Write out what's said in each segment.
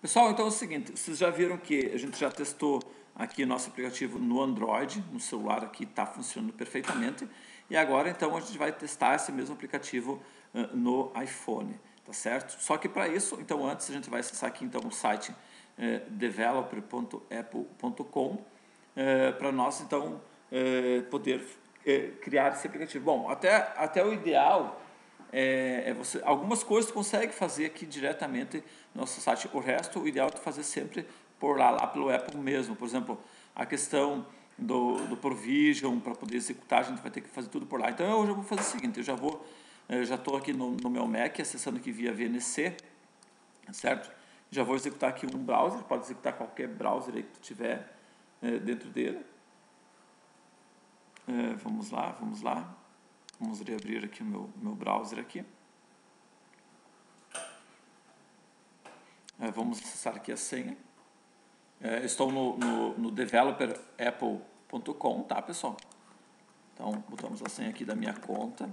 Pessoal, então é o seguinte, vocês já viram que a gente já testou aqui nosso aplicativo no Android, no celular aqui está funcionando perfeitamente, e agora então a gente vai testar esse mesmo aplicativo no iPhone, tá certo? Só que para isso, então antes a gente vai acessar aqui então o site developer.apple.com para nós então poder criar esse aplicativo. Bom, até o ideal você, algumas coisas você consegue fazer aqui diretamente no nosso site. O resto, o ideal é fazer sempre por lá pelo Apple mesmo. Por exemplo, a questão do Provision, para poder executar, a gente vai ter que fazer tudo por lá. Então eu já vou fazer o seguinte, eu já estou aqui no meu Mac, acessando aqui via VNC, certo? Já vou executar aqui um browser, pode executar qualquer browser aí que tu tiver dentro dele. Vamos lá. Vamos reabrir aqui o meu browser aqui. Vamos acessar aqui a senha. Estou no developerapple.com, tá, pessoal? Então, botamos a senha aqui da minha conta.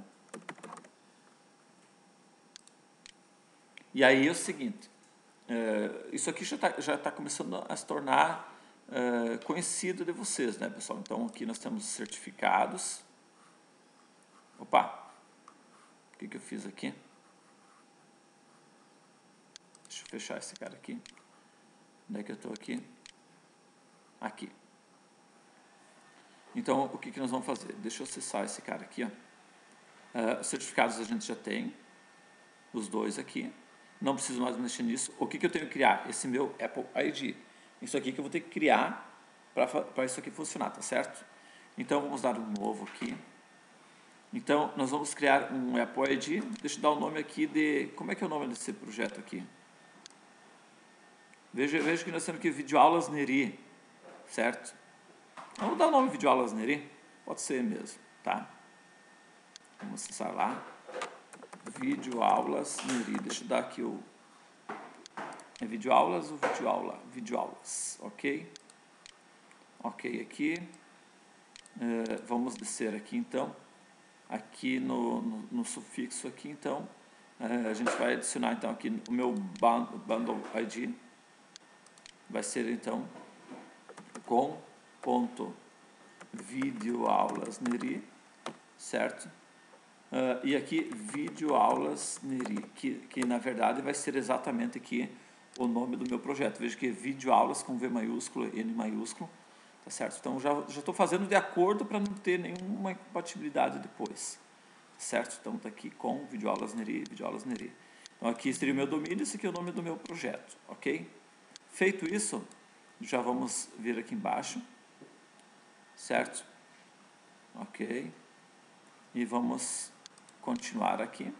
E aí é o seguinte, isso aqui já tá começando a se tornar conhecido de vocês, né, pessoal? Então, aqui nós temos certificados. Opa! O que eu fiz aqui? Deixa eu fechar esse cara aqui. Onde é que eu estou aqui? Aqui. Então, o que nós vamos fazer? Deixa eu acessar esse cara aqui. Ó. Certificados a gente já tem. Os dois aqui. Não preciso mais mexer nisso. O que eu tenho que criar? Esse meu Apple ID. Isso aqui que eu vou ter que criar para isso aqui funcionar, tá certo? Então, vamos dar um novo aqui. Então, nós vamos criar um Apple ID. Deixa eu dar o nome aqui de... Como é que é o nome desse projeto aqui? Veja que nós temos aqui videoaulas Neri, certo? Vamos dar o nome videoaulas Neri? Pode ser mesmo, tá? Vamos acessar lá. Videoaulas Neri. Deixa eu dar aqui o... É videoaulas ou videoaula? Videoaulas, ok? Ok aqui. Vamos descer aqui então. Aqui no sufixo aqui então. A gente vai adicionar então aqui o meu bundle ID. Vai ser então com ponto videoaulas Neri, certo? E aqui videoaulas Neri, que na verdade vai ser exatamente aqui o nome do meu projeto. Veja que é videoaulas com V maiúsculo e N maiúsculo, tá certo? Então já estou fazendo de acordo para não ter nenhuma incompatibilidade depois, certo? Então está aqui com videoaulas Neri, videoaulas Neri. Então aqui seria o meu domínio, esse aqui é o nome do meu projeto, ok? Feito isso, já vamos vir aqui embaixo, certo? Ok. E vamos continuar aqui.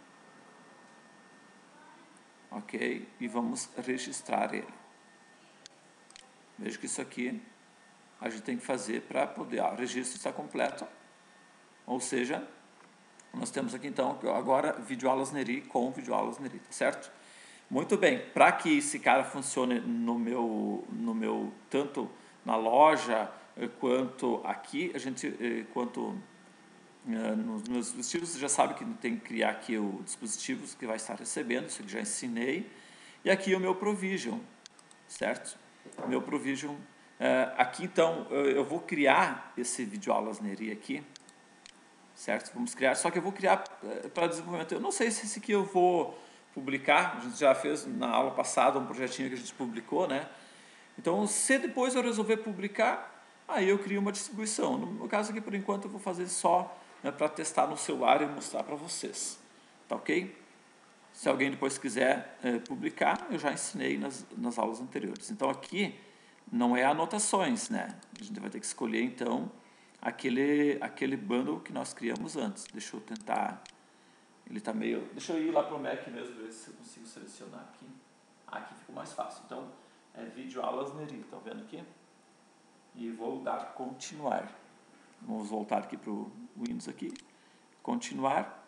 Ok. E vamos registrar ele. Veja que isso aqui a gente tem que fazer para poder... o registro está completo. Ou seja, nós temos aqui então agora videoaulas Neri com videoaulas Neri, tá certo? Muito bem, para que esse cara funcione no meu tanto na loja quanto aqui, quanto nos meus dispositivos, você já sabe que tem que criar aqui o dispositivo que vai estar recebendo, isso que já ensinei, e aqui o meu Provision, certo? O meu Provision, aqui então eu vou criar esse videoaulas Neri aqui, certo? Vamos criar, só que eu vou criar para desenvolvimento. Eu não sei se esse aqui eu vou publicar, a gente já fez na aula passada um projetinho que a gente publicou, né? Então, se depois eu resolver publicar, aí eu crio uma distribuição. No caso aqui, por enquanto, eu vou fazer só para testar no celular e mostrar para vocês. Tá ok? Se alguém depois quiser publicar, eu já ensinei nas aulas anteriores. Então, aqui não é anotações, né? A gente vai ter que escolher, então, aquele bundle que nós criamos antes. Deixa eu tentar... Ele está meio... Deixa eu ir lá para o Mac mesmo, ver se eu consigo selecionar aqui. Aqui fica mais fácil. Então, é videoaulas Neri, estão vendo aqui? E vou dar continuar. Vamos voltar aqui para o Windows aqui. Continuar.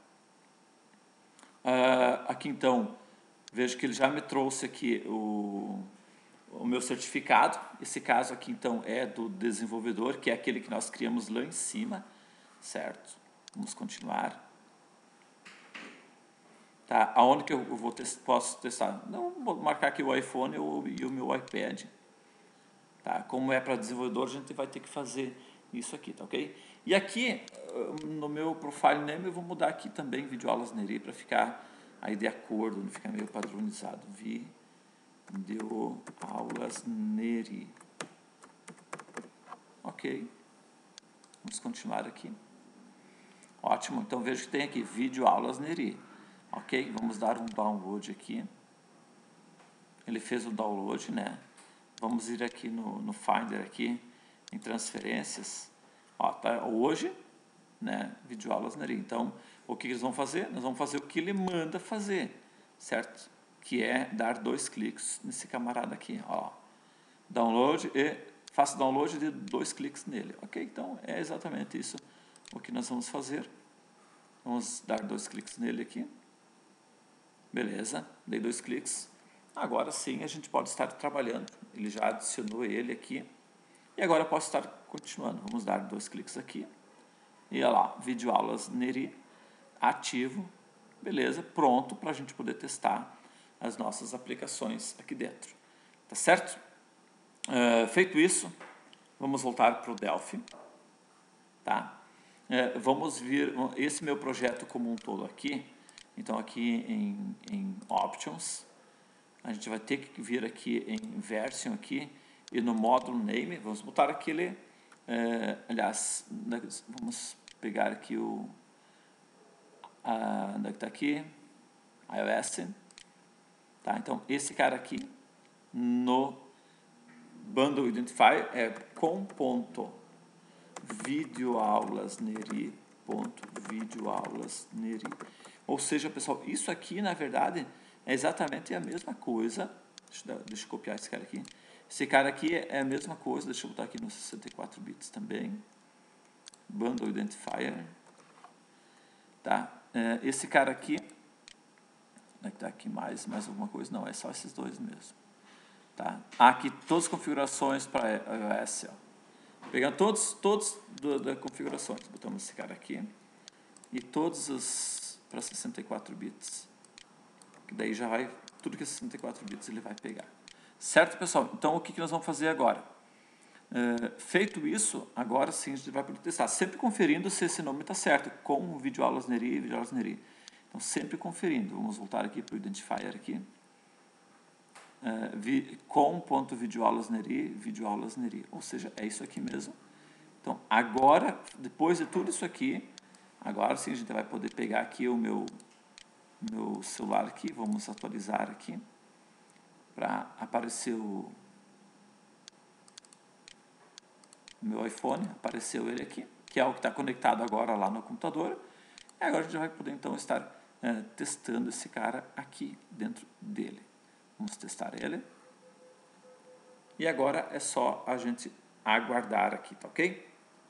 Aqui então, vejo que ele já me trouxe aqui o meu certificado. Esse caso aqui então é do desenvolvedor, que é aquele que nós criamos lá em cima, certo? Vamos continuar. Tá? Aonde que eu posso testar? Não, vou marcar aqui o iPhone e o meu iPad. Tá? Como é para desenvolvedor, a gente vai ter que fazer isso aqui, tá ok? E aqui, no meu profile name, eu vou mudar aqui também videoaulas Neri para ficar aí de acordo, não ficar meio padronizado. Videoaulas Neri. Ok. Vamos continuar aqui. Ótimo, então vejo que tem aqui videoaulas Neri. Ok, vamos dar um download aqui. Ele fez o download, né? Vamos ir aqui no Finder aqui, em transferências. Ó, tá hoje, né? Videoaulas Neri. Então, o que eles vão fazer? Nós vamos fazer o que ele manda fazer, certo? Que é dar 2 cliques nesse camarada aqui, ó. Download e faça download de 2 cliques nele. Ok, então é exatamente isso o que nós vamos fazer. Vamos dar 2 cliques nele aqui. Beleza, dei 2 cliques. Agora sim a gente pode estar trabalhando. Ele já adicionou ele aqui. E agora eu posso estar continuando. Vamos dar 2 cliques aqui. E olha lá, videoaulas Neri ativo. Beleza, pronto para a gente poder testar as nossas aplicações aqui dentro. Tá certo? Feito isso, vamos voltar para o Delphi. Tá? Vamos vir, esse meu projeto como um todo aqui. Então aqui em Options, a gente vai ter que vir aqui em Version aqui e no módulo Name, vamos botar aquele, aliás, vamos pegar aqui o, onde é que está aqui? iOS, tá? Então esse cara aqui no Bundle Identifier é com.videoaulasneri.videoaulasneri. Ou seja, pessoal, isso aqui na verdade é exatamente a mesma coisa. Deixa eu copiar esse cara aqui. Esse cara aqui é a mesma coisa. Deixa eu botar aqui nos 64 bits também. Bundle Identifier. Tá? Esse cara aqui. Está aqui mais alguma coisa? Não, é só esses dois mesmo. Tá? Aqui todas as configurações para iOS. Ó. Pegando todos das configurações. Botamos esse cara aqui. E todos os para 64 bits. Que daí já vai, tudo que é 64 bits ele vai pegar. Certo, pessoal? Então, o que nós vamos fazer agora? Feito isso, agora sim a gente vai poder testar. Sempre conferindo se esse nome está certo, com videoaulas Neri e videoaulas Neri. Então, sempre conferindo. Vamos voltar aqui para o Identifier aqui. Com.videoaulasneri, videoaulasneri. Ou seja, é isso aqui mesmo. Então, agora, depois de tudo isso aqui, agora sim a gente vai poder pegar aqui o meu celular aqui, vamos atualizar aqui, para aparecer o meu iPhone, apareceu ele aqui, que é o que está conectado agora lá no computador. E agora a gente vai poder então estar testando esse cara aqui dentro dele. Vamos testar ele. E agora é só a gente aguardar aqui, tá ok?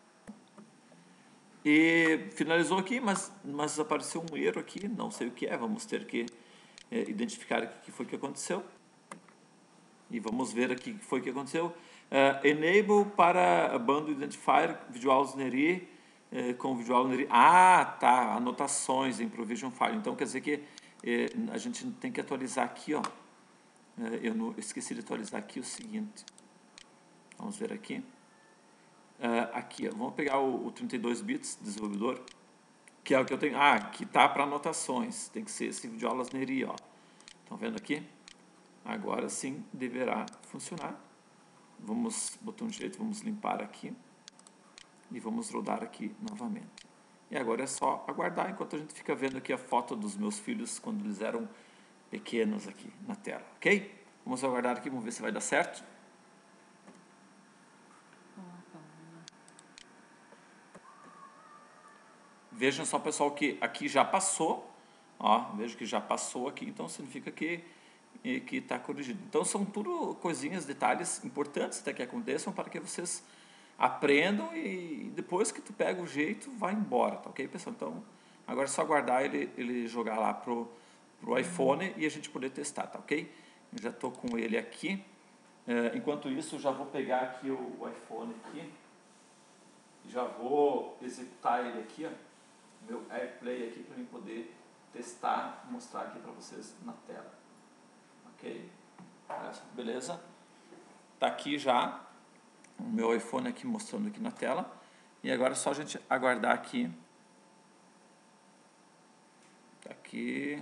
E finalizou aqui, mas apareceu um erro aqui, não sei o que é, vamos ter que identificar o que foi que aconteceu. E vamos ver aqui o que foi que aconteceu. Enable para Bundle Identifier Visuals Neri com Visual Neri. Ah, tá, anotações em Provision File. Então quer dizer que a gente tem que atualizar aqui, ó. Eu esqueci de atualizar aqui o seguinte. Vamos ver aqui. Aqui, ó, vamos pegar o 32 bits desenvolvedor, que é o que eu tenho. Que tá para anotações. Tem que ser esse videoaulas Neri, ó. Estão vendo aqui? Agora sim deverá funcionar. Vamos, botão direito, vamos limpar aqui. E vamos rodar aqui novamente. E agora é só aguardar enquanto a gente fica vendo aqui a foto dos meus filhos quando eles eram pequenos aqui na tela, ok? Vamos aguardar aqui, vamos ver se vai dar certo. Vejam só, pessoal, que aqui já passou. Ó, vejo que já passou aqui, então significa que está corrigido. Então são tudo coisinhas, detalhes importantes até que aconteçam para que vocês aprendam e depois que tu pega o jeito, vai embora, tá ok, pessoal? Então agora é só aguardar ele jogar lá pro iPhone e a gente poder testar, tá ok? Eu já estou com ele aqui. Enquanto isso, eu já vou pegar aqui o iPhone aqui. Já vou executar ele aqui, ó, meu AirPlay aqui para eu poder testar, mostrar aqui para vocês na tela. Ok? Beleza? Tá aqui já o meu iPhone aqui mostrando aqui na tela. E agora é só a gente aguardar aqui. Tá aqui.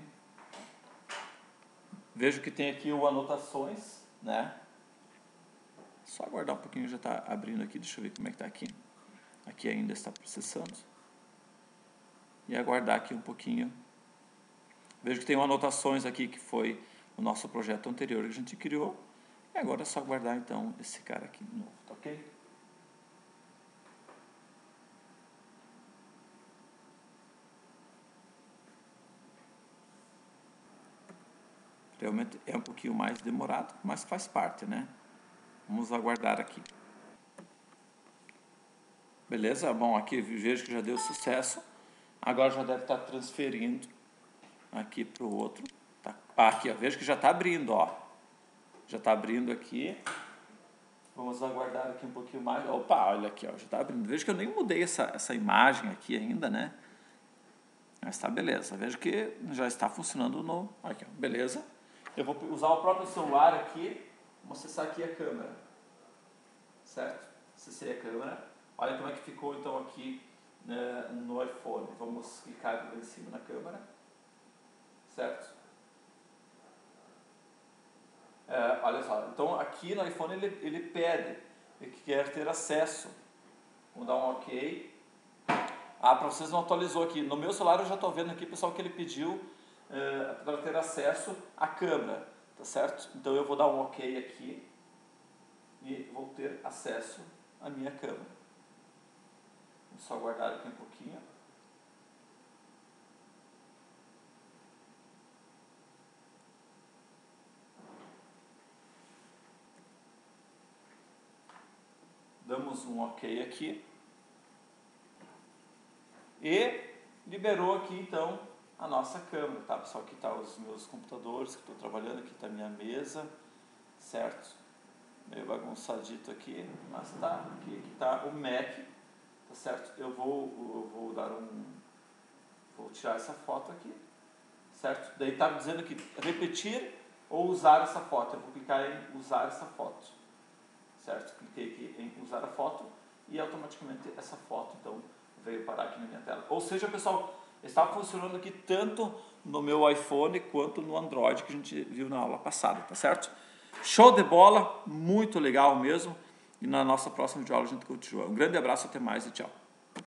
Vejo que tem aqui o anotações, né? Só aguardar um pouquinho, já está abrindo aqui. Deixa eu ver como é que está aqui. Aqui ainda está processando. E aguardar aqui um pouquinho. Vejo que tem anotações aqui que foi o nosso projeto anterior que a gente criou. E agora é só aguardar então esse cara aqui de novo, tá ok? Realmente é um pouquinho mais demorado, mas faz parte, né? Vamos aguardar aqui. Beleza? Bom, aqui vejo que já deu sucesso. Agora já deve estar transferindo aqui para o outro. Tá. Aqui, ó, vejo que já está abrindo, ó. Já está abrindo aqui. Vamos aguardar aqui um pouquinho mais. Opa, olha aqui, ó, já está abrindo. Vejo que eu nem mudei essa imagem aqui ainda, né? Mas tá beleza. Vejo que já está funcionando no... Aqui, ó, beleza. Eu vou usar o próprio celular aqui. Vou acessar aqui a câmera. Certo? Acessei a câmera. Olha como é que ficou então aqui, né, no iPhone. Vamos clicar em cima na câmera. Certo? Olha só, então aqui no iPhone ele pede, ele quer ter acesso. Vamos dar um OK. Para vocês não atualizou aqui. No meu celular eu já estou vendo aqui, pessoal, que ele pediu para ter acesso à câmera, tá certo? Então eu vou dar um OK aqui e vou ter acesso à minha câmera. Vamos só aguardar aqui um pouquinho. Damos um OK aqui. E liberou aqui então a nossa câmera, tá pessoal? Aqui tá os meus computadores que estou trabalhando, aqui está a minha mesa, certo? Meio bagunçadito aqui, mas tá, aqui tá o Mac, tá certo? Eu vou dar vou tirar essa foto aqui, certo? Daí tá dizendo aqui, repetir ou usar essa foto. Eu vou clicar em usar essa foto, certo? Cliquei aqui em usar a foto e automaticamente essa foto então veio parar aqui na minha tela. Ou seja, pessoal, está funcionando aqui tanto no meu iPhone quanto no Android que a gente viu na aula passada, tá certo? Show de bola, muito legal mesmo. E na nossa próxima videoaula a gente continua. Um grande abraço, até mais e tchau.